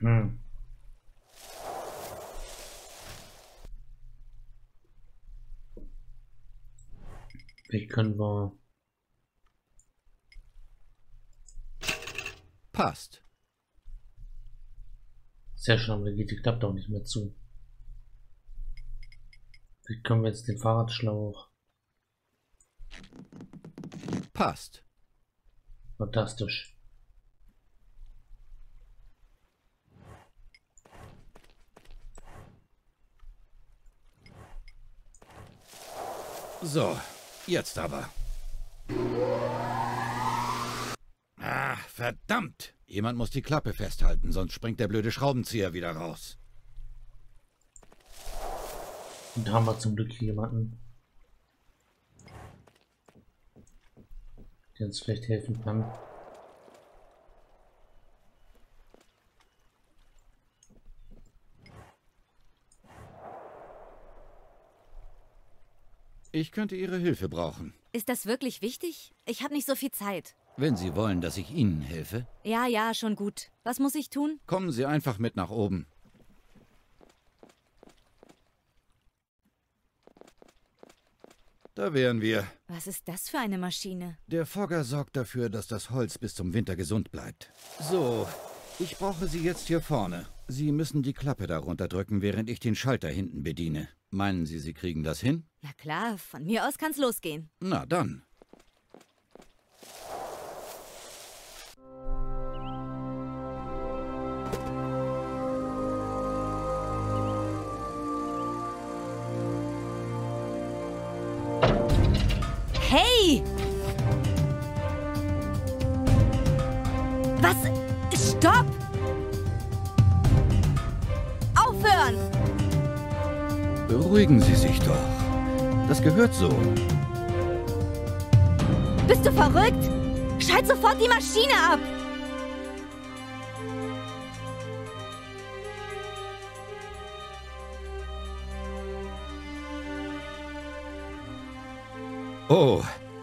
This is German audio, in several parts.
Hm. Wie können wir... Passt. Sehr schön, aber die klappt auch nicht mehr zu. Wie können wir jetzt den Fahrradschlauch? Passt. Fantastisch. So, jetzt aber. Ah, verdammt! Jemand muss die Klappe festhalten, sonst springt der blöde Schraubenzieher wieder raus. Und da haben wir zum Glück jemanden, der uns vielleicht helfen kann. Ich könnte Ihre Hilfe brauchen. Ist das wirklich wichtig? Ich habe nicht so viel Zeit. Wenn Sie wollen, dass ich Ihnen helfe, Ja, ja, schon gut. Was muss ich tun? kommen Sie einfach mit nach oben. Da wären wir. Was ist das für eine Maschine? Der Fogger sorgt dafür, dass das Holz bis zum Winter gesund bleibt. So, ich brauche Sie jetzt hier vorne. Sie müssen die Klappe darunter drücken, während ich den Schalter hinten bediene. Meinen Sie, Sie kriegen das hin? Na klar, von mir aus kann's losgehen. Na dann. Hey! Was? Stopp! Aufhören! Beruhigen Sie sich doch. Das gehört so. Bist du verrückt? Schalt sofort die Maschine ab! Oh.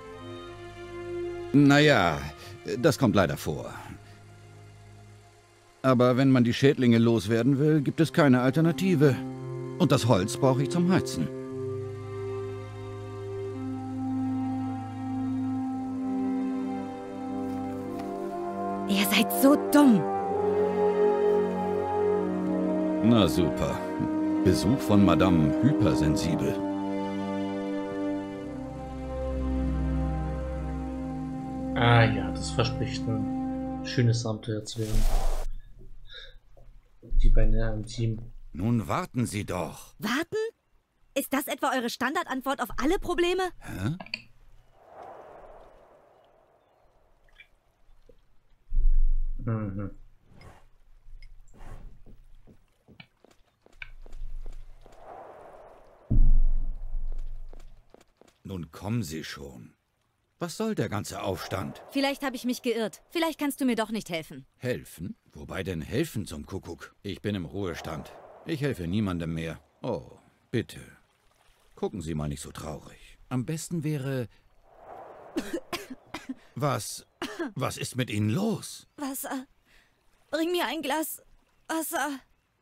Naja, das kommt leider vor. Aber wenn man die Schädlinge loswerden will, gibt es keine Alternative. Und das Holz brauche ich zum Heizen. Ihr seid so dumm. Na super. Besuch von Madame Hypersensibel. Ah ja, das verspricht ein schönes Abenteuer zu werden. Die beiden in einem Team. Nun warten Sie doch. Warten? Ist das etwa eure Standardantwort auf alle Probleme? Hä? Mhm. Nun kommen Sie schon. Was soll der ganze Aufstand? Vielleicht habe ich mich geirrt. Vielleicht kannst du mir doch nicht helfen. Helfen? Wobei denn helfen zum Kuckuck? Ich bin im Ruhestand. Ich helfe niemandem mehr. Oh, bitte. Gucken Sie mal nicht so traurig. Am besten wäre... Was ist mit Ihnen los? Wasser. Bring mir ein Glas Wasser.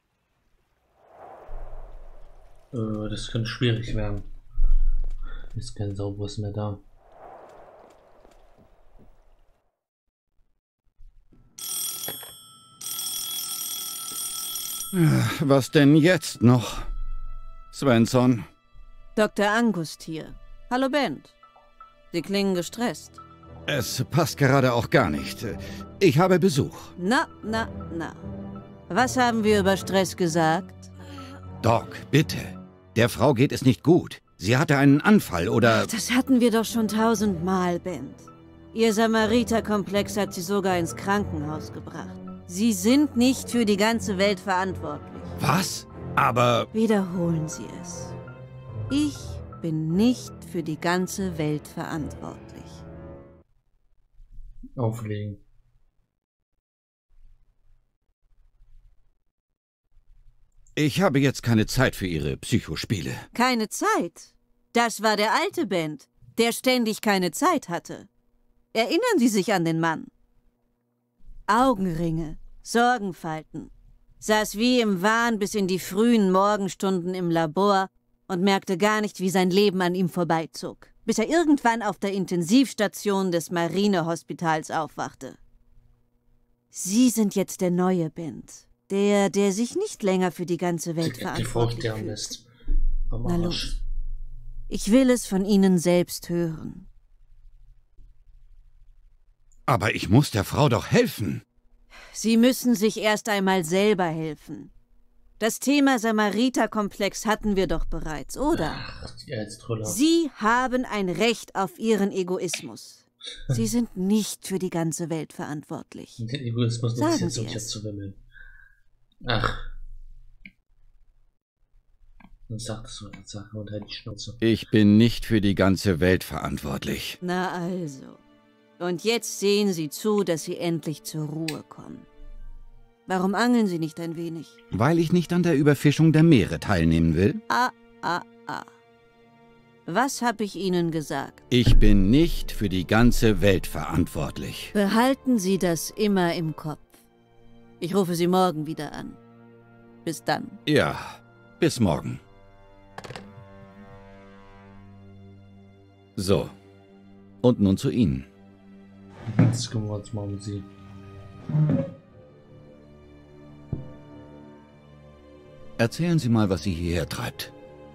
Das könnte schwierig werden. Ist kein sauberes mehr da. Was denn jetzt noch? Svensson? Dr. Angust hier. Hallo, Bent. Sie klingen gestresst. Es passt gerade auch gar nicht. Ich habe Besuch. Na. Was haben wir über Stress gesagt? Doc, bitte. Der Frau geht es nicht gut. Sie hatte einen Anfall oder... Das hatten wir doch schon 1000-mal, Bent. Ihr Samariter-Komplex hat sie sogar ins Krankenhaus gebracht. Sie sind nicht für die ganze Welt verantwortlich. Was? Aber... Wiederholen Sie es. Ich bin nicht für die ganze Welt verantwortlich. Auflegen. Ich habe jetzt keine Zeit für Ihre Psychospiele. Keine Zeit? Das war der alte Bent, der ständig keine Zeit hatte. Erinnern Sie sich an den Mann? Augenringe, Sorgenfalten. saß wie im Wahn bis in die frühen Morgenstunden im Labor und merkte gar nicht, wie sein Leben an ihm vorbeizog, bis er irgendwann auf der Intensivstation des Marinehospitals aufwachte. Sie sind jetzt der neue Bent. Der sich nicht länger für die ganze Welt verantwortlich fühlt. Lässt. Na los. Ich will es von Ihnen selbst hören. Aber ich muss der Frau doch helfen. Sie müssen sich erst einmal selber helfen. Das Thema Samariterkomplex hatten wir doch bereits, oder? Ach, Sie haben ein Recht auf Ihren Egoismus. Sie sind nicht für die ganze Welt verantwortlich. Den Egoismus Sagen Sie jetzt es. zu wimmeln. Ach. Dann sag das so eine Sache und halt die Schnauze. Ich bin nicht für die ganze Welt verantwortlich. Na also. Und jetzt sehen Sie zu, dass Sie endlich zur Ruhe kommen. Warum angeln Sie nicht ein wenig? Weil ich nicht an der Überfischung der Meere teilnehmen will? Was habe ich Ihnen gesagt? Ich bin nicht für die ganze Welt verantwortlich. Behalten Sie das immer im Kopf. Ich rufe Sie morgen wieder an. Bis dann. Ja, bis morgen. So. Und nun zu Ihnen. Jetzt kümmern wir uns mal um sie. Erzählen Sie mal, was Sie hierher treibt.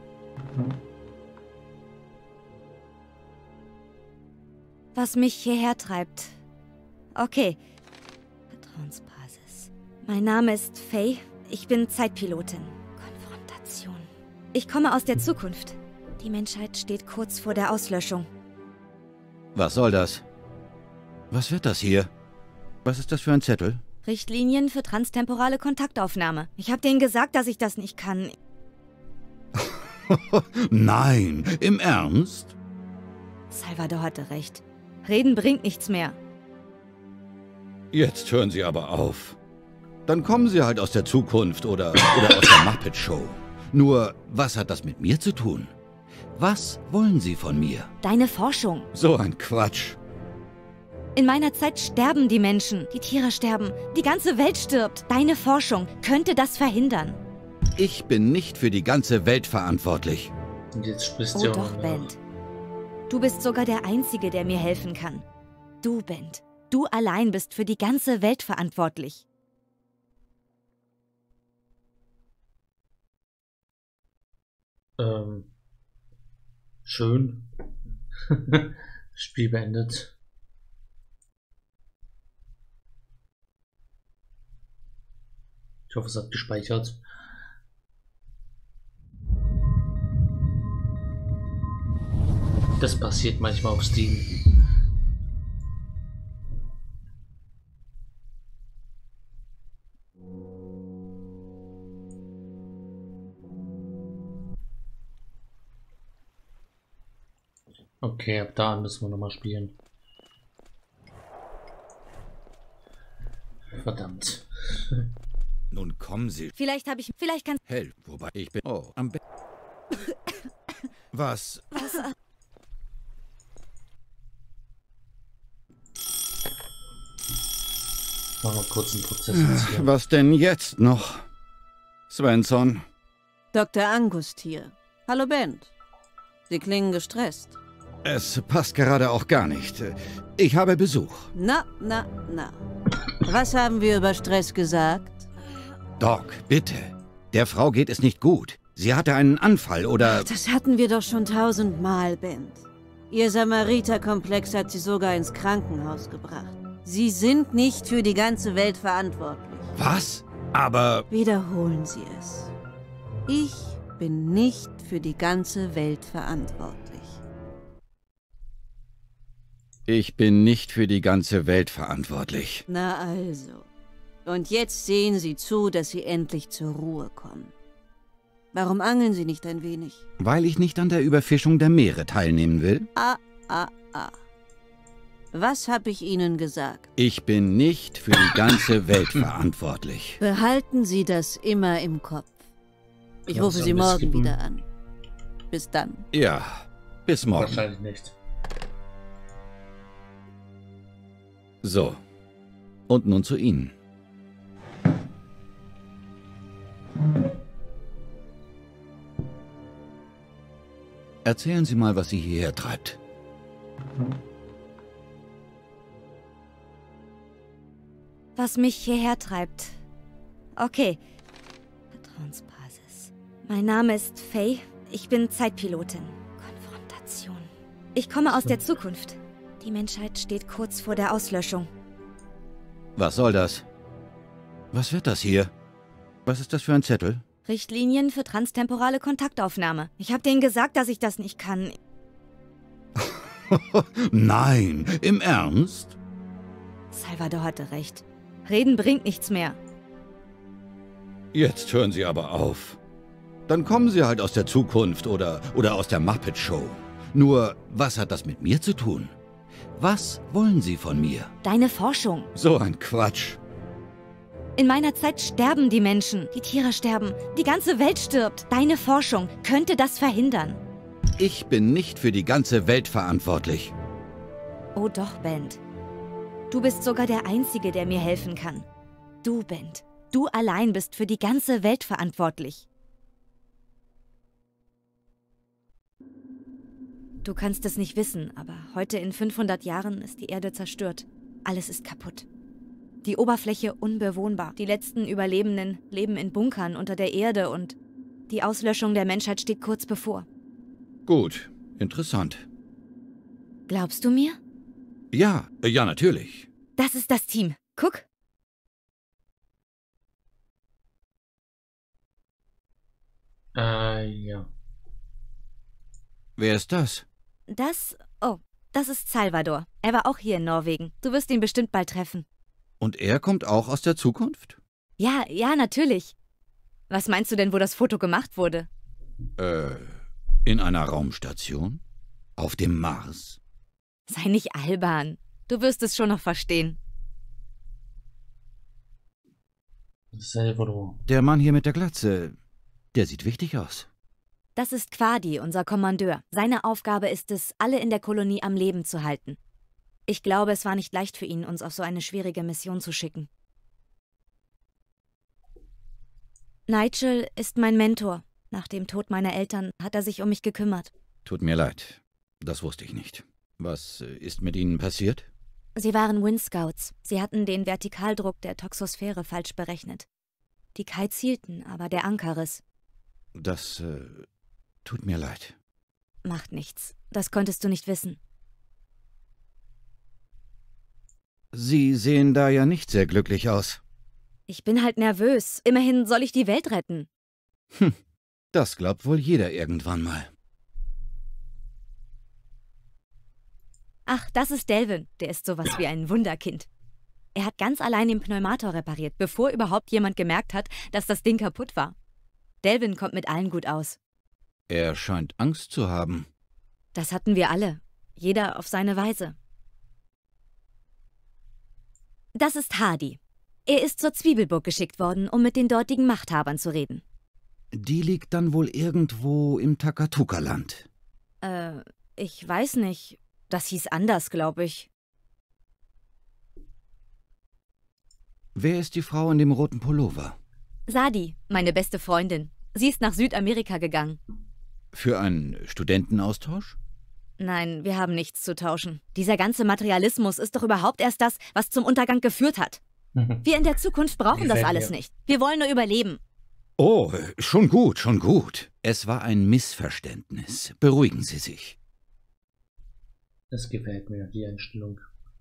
Was mich hierher treibt. Okay. Vertrauensbasis. Mein Name ist Faye. Ich bin Zeitpilotin. Konfrontation. Ich komme aus der Zukunft. Die Menschheit steht kurz vor der Auslöschung. Was soll das? Was wird das hier? Was ist das für ein Zettel? Richtlinien für transtemporale Kontaktaufnahme. Ich habe denen gesagt, dass ich das nicht kann. Nein, im Ernst? Salvador hatte recht. Reden bringt nichts mehr. Jetzt hören Sie aber auf. Dann kommen Sie halt aus der Zukunft oder aus der Muppet Show. Nur, was hat das mit mir zu tun? Was wollen Sie von mir? Deine Forschung. So ein Quatsch. In meiner Zeit sterben die Menschen, die Tiere sterben, die ganze Welt stirbt. Deine Forschung könnte das verhindern. Ich bin nicht für die ganze Welt verantwortlich. Und jetzt sprichst Oh du doch, Bent. Du bist sogar der Einzige, der mir helfen kann. Du, Bent. Du allein bist für die ganze Welt verantwortlich. Schön. Spiel beendet. Ich hoffe, es hat gespeichert. Das passiert manchmal auf Steam. Okay, ab da müssen wir nochmal spielen. Verdammt. Nun kommen Sie. Vielleicht kann... Hell, wobei ich bin... Oh, am Bett. Was? Machen wir kurz einen Prozess jetzt hier. Was denn jetzt noch? Svensson. Dr. Angust hier. Hallo, Bent. Sie klingen gestresst. Es passt gerade auch gar nicht. Ich habe Besuch. Na. Was haben wir über Stress gesagt? Doc, bitte. Der Frau geht es nicht gut. Sie hatte einen Anfall oder... Das hatten wir doch schon 1000-mal, Bent. Ihr Samariterkomplex hat sie sogar ins Krankenhaus gebracht. Sie sind nicht für die ganze Welt verantwortlich. Was? Aber... Wiederholen Sie es. Ich bin nicht für die ganze Welt verantwortlich. Ich bin nicht für die ganze Welt verantwortlich. Na also. Und jetzt sehen Sie zu, dass Sie endlich zur Ruhe kommen. Warum angeln Sie nicht ein wenig? Weil ich nicht an der Überfischung der Meere teilnehmen will? Was habe ich Ihnen gesagt? Ich bin nicht für die ganze Welt verantwortlich. Behalten Sie das immer im Kopf. Ich Ja, rufe so Sie ein morgen bisschen. wieder an. Bis dann. Ja, bis morgen. Wahrscheinlich nicht. So. Und nun zu Ihnen. Erzählen Sie mal, was Sie hierher treibt. Was mich hierher treibt. Okay. Vertrauensbasis. Mein Name ist Faye. Ich bin Zeitpilotin. Konfrontation. Ich komme aus der Zukunft. Die Menschheit steht kurz vor der Auslöschung. Was soll das? Was wird das hier? Was ist das für ein Zettel? Richtlinien für transtemporale Kontaktaufnahme. Ich habe denen gesagt, dass ich das nicht kann. Nein, im Ernst? Salvador hatte recht. Reden bringt nichts mehr. Jetzt hören Sie aber auf. Dann kommen Sie halt aus der Zukunft oder aus der Muppet Show. Nur, was hat das mit mir zu tun? Was wollen Sie von mir? Deine Forschung. So ein Quatsch. In meiner Zeit sterben die Menschen, die Tiere sterben, die ganze Welt stirbt. Deine Forschung könnte das verhindern. Ich bin nicht für die ganze Welt verantwortlich. Oh doch, Bent. Du bist sogar der Einzige, der mir helfen kann. Du, Bent. Du allein bist für die ganze Welt verantwortlich. Du kannst es nicht wissen, aber heute in 500 Jahren ist die Erde zerstört. Alles ist kaputt. Die Oberfläche unbewohnbar. Die letzten Überlebenden leben in Bunkern unter der Erde und die Auslöschung der Menschheit steht kurz bevor. Gut, interessant. Glaubst du mir? Ja, natürlich. Das ist das Team. Guck. Ja. Wer ist das? Das ist Salvador. Er war auch hier in Norwegen. Du wirst ihn bestimmt bald treffen. Und er kommt auch aus der Zukunft? Ja, natürlich. Was meinst du denn, wo das Foto gemacht wurde? In einer Raumstation? Auf dem Mars? Sei nicht albern. Du wirst es schon noch verstehen. Salvador. Der Mann hier mit der Glatze, der sieht wichtig aus. Das ist Quadi, unser Kommandeur. Seine Aufgabe ist es, alle in der Kolonie am Leben zu halten. Ich glaube, es war nicht leicht für ihn, uns auf so eine schwierige Mission zu schicken. Nigel ist mein Mentor. Nach dem Tod meiner Eltern hat er sich um mich gekümmert. Tut mir leid, das wusste ich nicht. Was ist mit Ihnen passiert? Sie waren Windscouts. Sie hatten den Vertikaldruck der Toxosphäre falsch berechnet. Die Kites hielten, aber der Anker riss. Das tut mir leid. Macht nichts. Das konntest du nicht wissen. Sie sehen da ja nicht sehr glücklich aus. Ich bin halt nervös. Immerhin soll ich die Welt retten. Das glaubt wohl jeder irgendwann mal. Ach, das ist Delvin. Der ist sowas wie ein Wunderkind. Er hat ganz allein den Pneumator repariert, bevor überhaupt jemand gemerkt hat, dass das Ding kaputt war. Delvin kommt mit allen gut aus. Er scheint Angst zu haben. Das hatten wir alle. Jeder auf seine Weise. Das ist Hardy. Er ist zur Zwiebelburg geschickt worden, um mit den dortigen Machthabern zu reden. Die liegt dann wohl irgendwo im Takatuka-Land. Ich weiß nicht. Das hieß anders, glaube ich. Wer ist die Frau in dem roten Pullover? Sadi, meine beste Freundin. Sie ist nach Südamerika gegangen. Für einen Studentenaustausch? Nein, wir haben nichts zu tauschen. Dieser ganze Materialismus ist doch überhaupt erst das, was zum Untergang geführt hat. Wir in der Zukunft brauchen das alles nicht. Wir wollen nur überleben. Oh, schon gut, schon gut. Es war ein Missverständnis. Beruhigen Sie sich. Das gefällt mir, die Einstellung.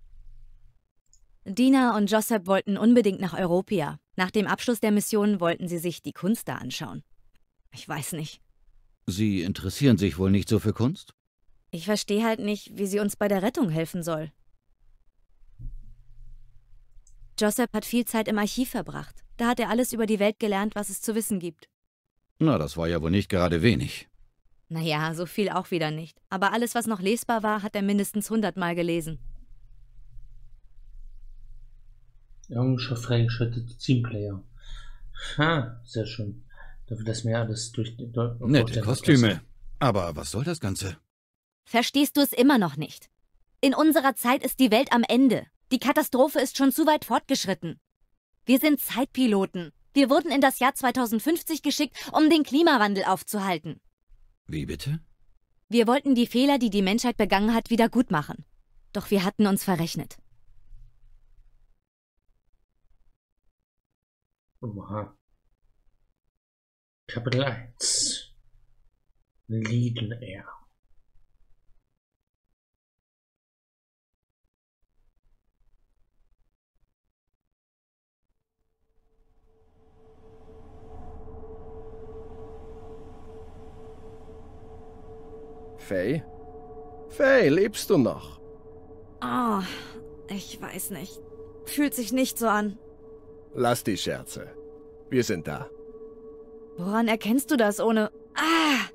Dina und Joseph wollten unbedingt nach Europia. Nach dem Abschluss der Mission wollten sie sich die Kunst da anschauen. Ich weiß nicht. Sie interessieren sich wohl nicht so für Kunst? Ich verstehe halt nicht, wie sie uns bei der Rettung helfen soll. Joseph hat viel Zeit im Archiv verbracht. Da hat er alles über die Welt gelernt, was es zu wissen gibt. Na, das war ja wohl nicht gerade wenig. Naja, so viel auch wieder nicht. Aber alles, was noch lesbar war, hat er mindestens 100-mal gelesen. Englischer freigeschaltete Teamplayer. Ha, sehr schön. Dafür, dass mir alles durch die... Nette Kostüme. Aber was soll das Ganze? Verstehst du es immer noch nicht? In unserer Zeit ist die Welt am Ende. Die Katastrophe ist schon zu weit fortgeschritten. Wir sind Zeitpiloten. Wir wurden in das Jahr 2050 geschickt, um den Klimawandel aufzuhalten. Wie bitte? Wir wollten die Fehler, die die Menschheit begangen hat, wieder gut machen. Doch wir hatten uns verrechnet. Oha. Kapitel 1. Leiden Air. Faye? Faye, lebst du noch? Oh, ich weiß nicht. Fühlt sich nicht so an. Lass die Scherze. Wir sind da. Woran erkennst du das ohne... Ah!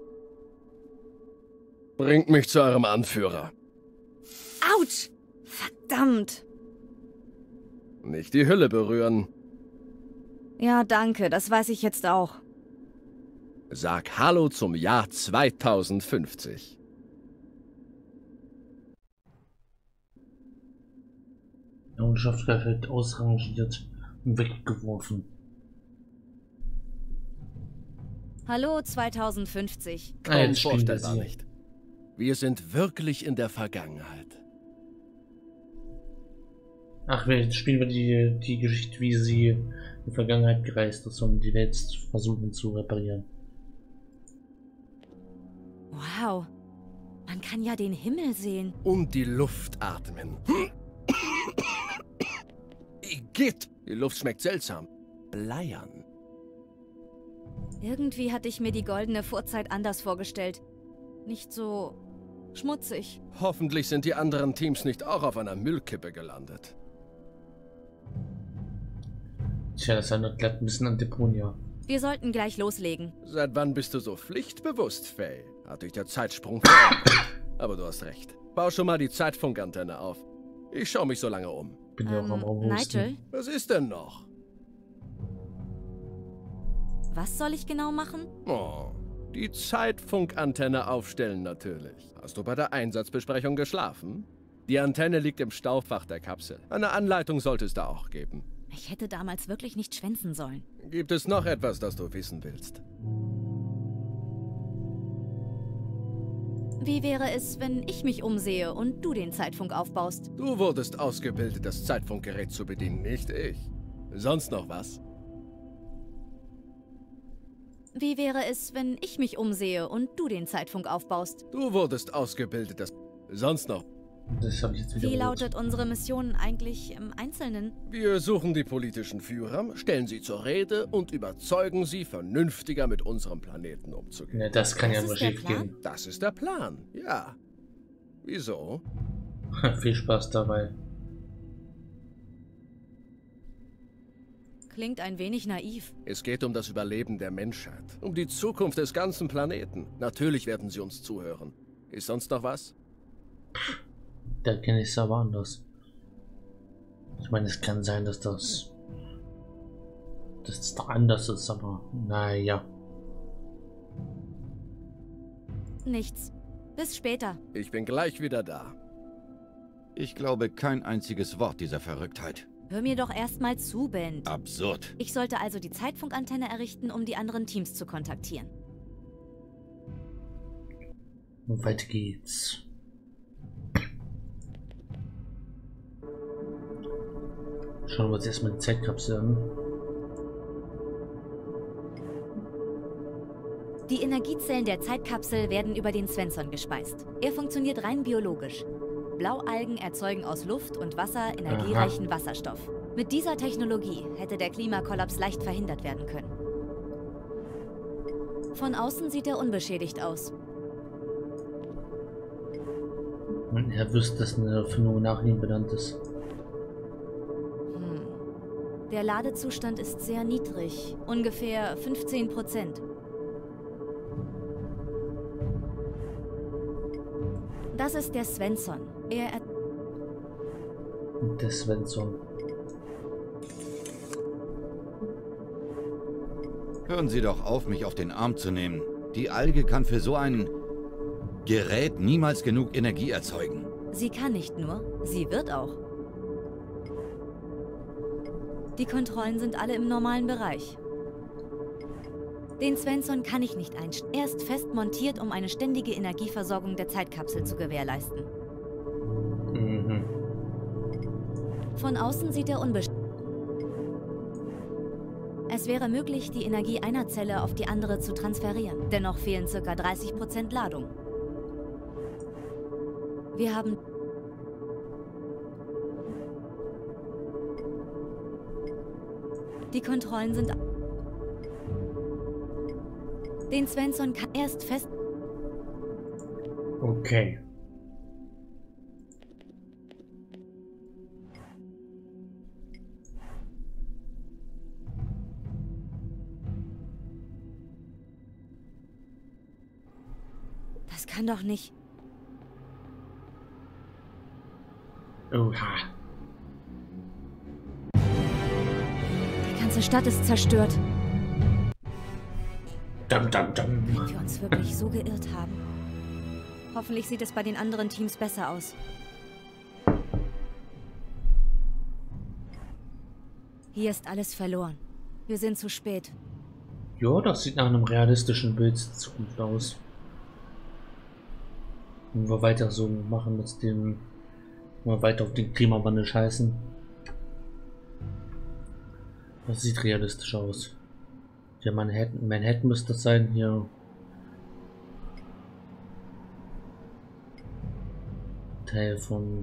Bringt mich zu eurem Anführer. Autsch! Verdammt! Nicht die Hülle berühren. Ja, danke, das weiß ich jetzt auch. Sag Hallo zum Jahr 2050. Errungenschaft wird ausrangiert und weggeworfen. Hallo 2050. Kaum vorstellbar nicht. Wir sind wirklich in der Vergangenheit. Ach, jetzt spielen wir die Geschichte, wie sie in die Vergangenheit gereist ist, um die Welt versuchen zu reparieren. Wow, man kann ja den Himmel sehen. Und die Luft atmen. Igitt, die Luft schmeckt seltsam. Bleiern. Irgendwie hatte ich mir die goldene Vorzeit anders vorgestellt. Nicht so schmutzig. Hoffentlich sind die anderen Teams nicht auch auf einer Müllkippe gelandet. Tja, das erinnert glatt ein bisschen an Deponia. Wir sollten gleich loslegen. Seit wann bist du so pflichtbewusst, Faye? Hat dich der Zeitsprung verärgert. Aber du hast recht. Bau schon mal die Zeitfunkantenne auf. Ich schaue mich so lange um. Bin ja auch am Husten. Nigel, Was ist denn noch? was soll ich genau machen? Oh, die Zeitfunkantenne aufstellen natürlich. Hast du bei der Einsatzbesprechung geschlafen? Die Antenne liegt im Staufach der Kapsel. Eine Anleitung sollte es da auch geben. Ich hätte damals wirklich nicht schwänzen sollen. Gibt es noch etwas, das du wissen willst? Wie wäre es, wenn ich mich umsehe und du den Zeitfunk aufbaust? Du wurdest ausgebildet, das Zeitfunkgerät zu bedienen, nicht ich. Sonst noch was? Wie wäre es, wenn ich mich umsehe und du den Zeitfunk aufbaust? Du wurdest ausgebildet, das... Sonst noch? Das habe ich jetzt wieder Wie lautet unsere Mission eigentlich im Einzelnen? Wir suchen die politischen Führer, stellen sie zur Rede und überzeugen sie, vernünftiger mit unserem Planeten umzugehen. Ja, das kann ja Das nur ist der schief Plan? gehen. Das ist der Plan, ja. Wieso? Viel Spaß dabei. Klingt ein wenig naiv. Es geht um das Überleben der Menschheit, um die Zukunft des ganzen Planeten. Natürlich werden sie uns zuhören. Ist sonst noch was? Da kenne ich es aber anders. Ich meine, es kann sein, dass das da anders ist, aber naja. Nichts. Bis später. Ich bin gleich wieder da. Ich glaube kein einziges Wort dieser Verrücktheit. Hör mir doch erstmal zu, Ben. Absurd. Ich sollte also die Zeitfunkantenne errichten, um die anderen Teams zu kontaktieren. Und weiter geht's. Schauen wir uns erstmal die Zeitkapsel an. Die Energiezellen der Zeitkapsel werden über den Svensson gespeist. Er funktioniert rein biologisch. Blaualgen erzeugen aus Luft und Wasser energiereichen Wasserstoff. Mit dieser Technologie hätte der Klimakollaps leicht verhindert werden können. Von außen sieht er unbeschädigt aus. Und er wüsste, dass eine Erfindung nach ihm benannt ist. Der Ladezustand ist sehr niedrig, ungefähr 15%. Das ist der Svensson. Der Svensson. Hören Sie doch auf, mich auf den Arm zu nehmen. Die Alge kann für so ein Gerät niemals genug Energie erzeugen. Sie kann nicht nur, sie wird auch. Die Kontrollen sind alle im normalen Bereich. Den Svensson kann ich nicht einstellen. Er ist fest montiert, um eine ständige Energieversorgung der Zeitkapsel zu gewährleisten. Mhm. Von außen sieht er unbestimmt. Es wäre möglich, die Energie einer Zelle auf die andere zu transferieren. Dennoch fehlen ca. 30% Ladung. Wir haben... Die Kontrollen sind... Den Svensson kann erst fest... Okay. Das kann doch nicht... Oha. Die ganze Stadt ist zerstört. Dam, dam, dam. Wenn wir uns wirklich so geirrt haben. Hoffentlich sieht es bei den anderen Teams besser aus. Hier ist alles verloren. Wir sind zu spät. Ja, das sieht nach einem realistischen Bild der Zukunft aus. Wenn wir weiter so machen mit dem... Mal weiter auf den Klimawandel scheißen. Das sieht realistisch aus. Ja, Manhattan müsste das sein hier. Teil von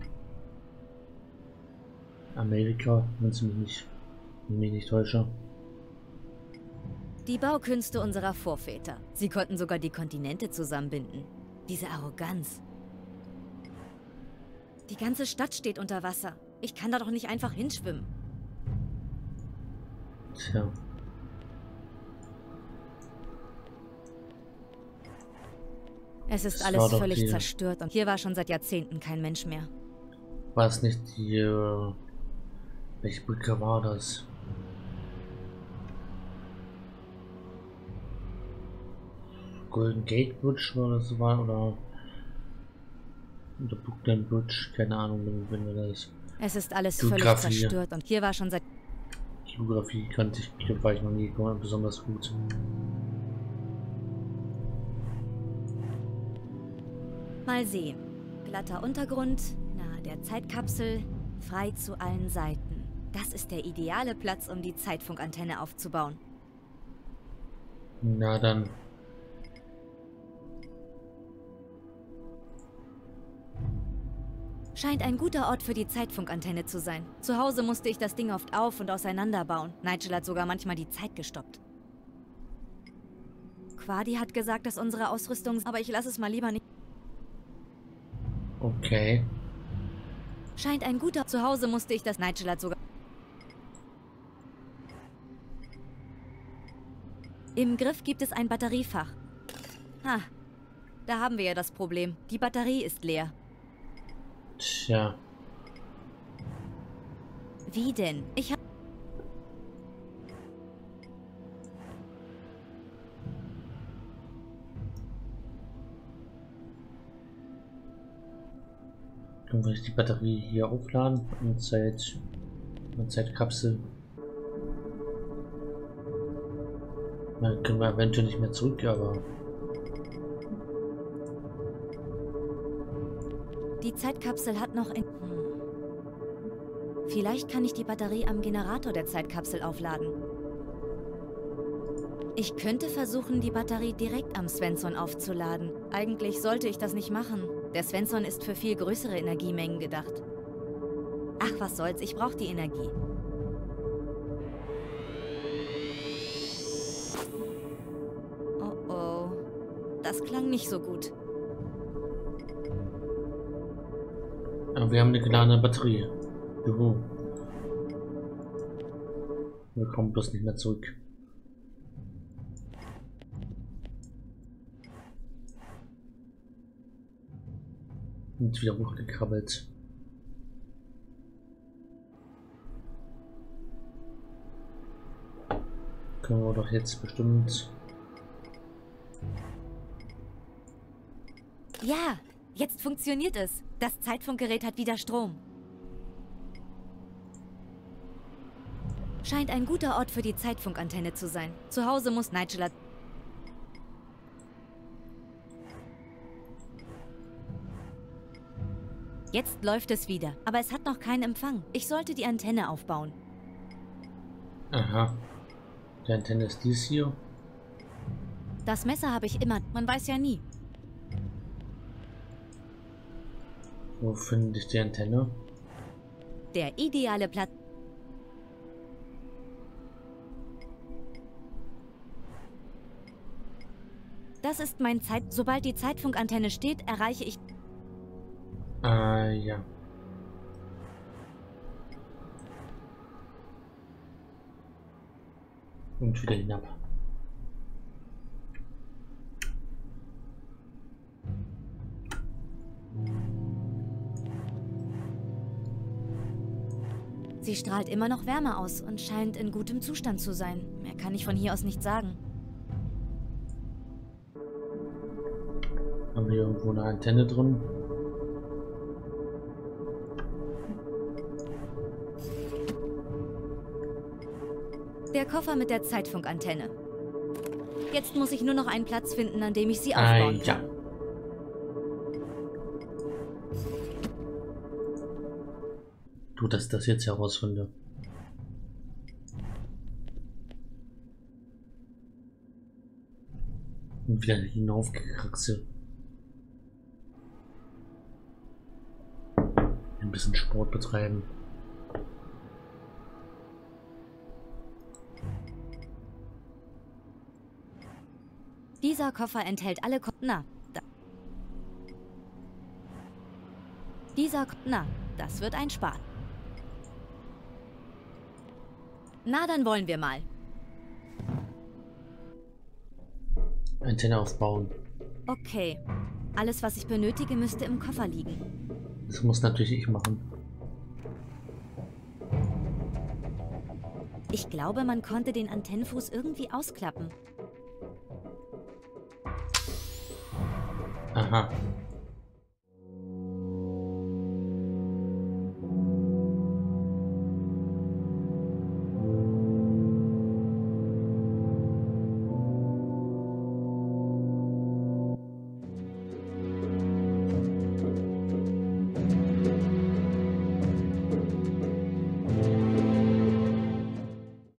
Amerika, wenn ich mich nicht täusche. Die Baukünste unserer Vorväter. Sie konnten sogar die Kontinente zusammenbinden. Diese Arroganz. Die ganze Stadt steht unter Wasser. Ich kann da doch nicht einfach hinschwimmen. Tja. Es ist Das alles war doch völlig die- zerstört und hier war schon seit Jahrzehnten kein Mensch mehr. War es nicht die... welche Brücke war das? Golden Gate Bridge war das oder Brooklyn Bridge, keine Ahnung, wenn wir das... Es ist alles völlig Geografie. zerstört und hier war schon seit... Geografie kannte ich, war ich noch nie besonders gut. Mal sehen. Glatter Untergrund, nahe der Zeitkapsel, frei zu allen Seiten. Das ist der ideale Platz, um die Zeitfunkantenne aufzubauen. Na dann. Scheint ein guter Ort für die Zeitfunkantenne zu sein. Zu Hause musste ich das Ding oft auf- und auseinanderbauen. Nigel hat sogar manchmal die Zeit gestoppt. Quadi hat gesagt, dass unsere Ausrüstung... Aber ich lasse es mal lieber nicht... Okay. Scheint ein guter... Zu Hause musste ich das... Nigel hat sogar... Im Griff gibt es ein Batteriefach. Ha, da haben wir ja das Problem. Die Batterie ist leer. Tja. Wie denn? Ich hab... Können wir die Batterie hier aufladen? Und Zeitkapsel. Dann können wir eventuell nicht mehr zurück, aber... Die Zeitkapsel hat noch in... Vielleicht kann ich die Batterie am Generator der Zeitkapsel aufladen. Ich könnte versuchen, die Batterie direkt am Svensson aufzuladen. Eigentlich sollte ich das nicht machen. Der Svensson ist für viel größere Energiemengen gedacht. Ach, was soll's, ich brauche die Energie. Oh oh, das klang nicht so gut. Aber wir haben eine geladene Batterie. Juhu. Wir kommen bloß nicht mehr zurück. Und wieder hochgekrabbelt. Können wir doch jetzt bestimmt... Ja, jetzt funktioniert es. Das Zeitfunkgerät hat wieder Strom. Scheint ein guter Ort für die Zeitfunkantenne zu sein. Zu Hause muss Nigel... Jetzt läuft es wieder, aber es hat noch keinen Empfang. Ich sollte die Antenne aufbauen. Aha. Die Antenne ist dies hier. Das Messer habe ich immer. Man weiß ja nie. Wo finde ich die Antenne? Der ideale Platz. Das ist mein Zeit. Sobald die Zeitfunkantenne steht, erreiche ich... Ja. Und wieder hinab. Sie strahlt immer noch Wärme aus und scheint in gutem Zustand zu sein. Mehr kann ich von hier aus nicht sagen. Haben wir irgendwo eine Antenne drin? Der Koffer mit der Zeitfunkantenne. Jetzt muss ich nur noch einen Platz finden, an dem ich sie aufbauen kann. Ja. Du, dass das jetzt herausfinde. Und wieder hinaufgekraxelt. Ein bisschen Sport betreiben. Dieser Koffer enthält alle das wird ein Spaß. Na, dann wollen wir mal. Antenne aufbauen. Okay. Alles, was ich benötige, müsste im Koffer liegen. Das muss natürlich ich machen. Ich glaube, man konnte den Antennenfuß irgendwie ausklappen. Aha.